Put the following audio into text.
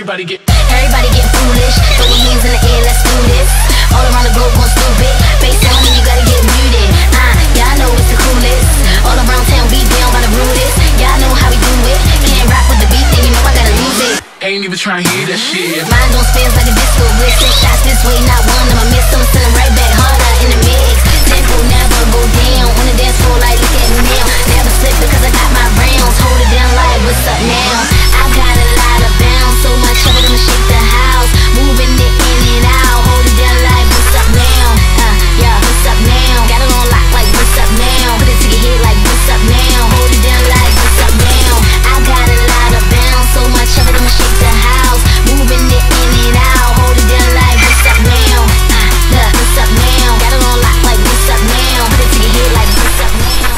Everybody get foolish. Throw your hands in the air, let's do this. All around the globe going stupid. Face down and you gotta get muted. Yeah, I know it's the coolest. All around town, beat down by the rudest. Yeah, I know how we do it. Can't rap with the beat, then you know I gotta lose it. Ain't even trying to hear that shit. Mind don't spins like a disco blitz. 6 shots this way, not one. I'ma miss them, send them right back harder in the mix. Tempo never go down. On the dance floor, like look at me now. Never slip because I got my rounds. Hold it down like what's up now? I got a lot of bounce, so much of it I'ma shake the house. Moving it in and out. Hold it down like what's up now? Yeah, what's up now? Got it on lock like what's up now? Put it to your head like what's up now? Hold it down like what's up now? I got a lot of bounce, so much of it I'ma shake the house. Moving it in and out. Hold it down like what's up now? Look, what's up now? Got it on lock like what's up now? Put it to your head like what's up now?